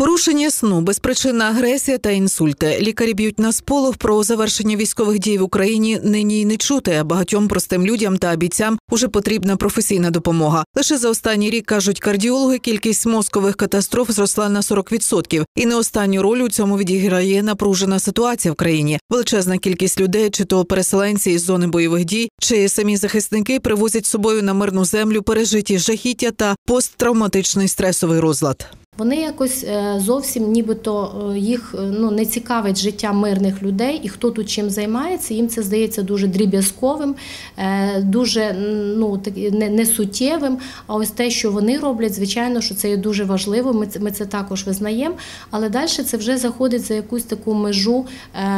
Порушення сну, безпричинна агресія та інсульти. Лікарі б'ють на сполох. Про завершення військових дій в Україні нині й не чути, а багатьом простим людям та бійцям уже потрібна професійна допомога. Лише за останній рік, кажуть кардіологи, кількість мозкових катастроф зросла на 40%. І не останню роль у цьому відіграє напружена ситуація в країні. Величезна кількість людей, чи то переселенці із зони бойових дій, чи самі захисники привозять з собою на мирну землю пережиті жахіття та посттравматичний стресовий розлад. Вони якось зовсім нібито їх не цікавить життя мирних людей і хто тут чим займається, їм це здається дуже дріб'язковим, дуже несуттєвим. А ось те, що вони роблять, звичайно, що це є дуже важливо, ми це також визнаємо, але далі це вже заходить за якусь таку межу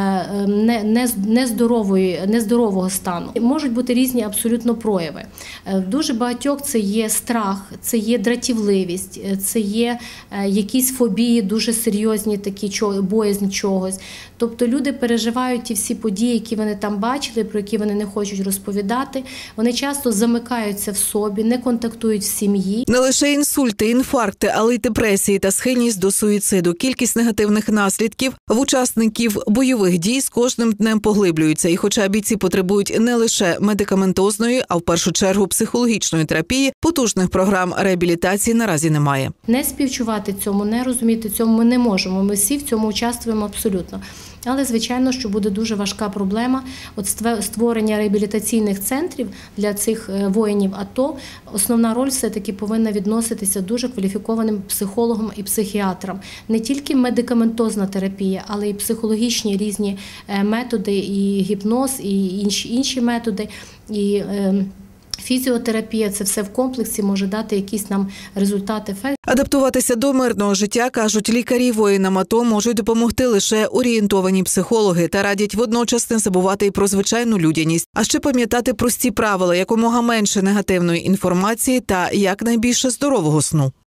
нездорового стану. Можуть бути різні абсолютно прояви. В дуже багатьох це є страх, це є дратівливість, це є якісь фобії дуже серйозні, такі боязнь чогось. Тобто люди переживають ті всі події, які вони там бачили, про які вони не хочуть розповідати. Вони часто замикаються в собі, не контактують в сім'ї. Не лише інсульти, інфаркти, але й депресії та схильність до суїциду. Кількість негативних наслідків в учасників бойових дій з кожним днем поглиблюється. І хоча бійці потребують не лише медикаментозної, а в першу чергу психологічної терапії, потужних програм реабілітації наразі немає. Не співчувати цьому, не розуміти цьому ми не можемо. Ми всі в цьому участвуємо абсолютно. Але, звичайно, що буде дуже важка проблема створення реабілітаційних центрів для цих воїнів АТО. Основна роль все-таки повинна відноситися дуже кваліфікованим психологам і психіатрам. Не тільки медикаментозна терапія, але й психологічні різні методи, і гіпноз, і інші методи, і фізіотерапія – це все в комплексі може дати якийсь нам результат, ефект. Адаптуватися до мирного життя, кажуть лікарі, воїнам АТО можуть допомогти лише орієнтовані психологи та радять водночас не забувати і про звичайну людяність, а ще пам'ятати прості правила, якомога менше негативної інформації та якнайбільше здорового сну.